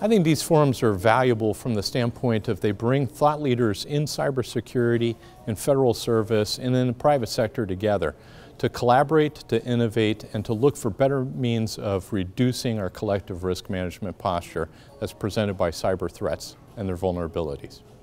I think these forums are valuable from the standpoint of they bring thought leaders in cybersecurity, in federal service, and in the private sector together to collaborate, to innovate, and to look for better means of reducing our collective risk management posture as presented by cyber threats and their vulnerabilities.